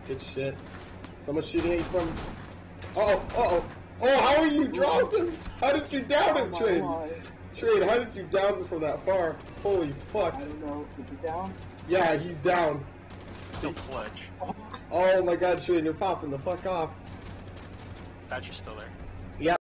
Good shit. Someone's shooting at you from... Uh-oh. Oh, how are you dropped him? How did you down him, Train? Train, how did you down him from that far? Holy fuck. I don't know. Is he down? Yeah, he's down. Still sledge. Oh my god, Train, you're popping the fuck off. Thought you're still there.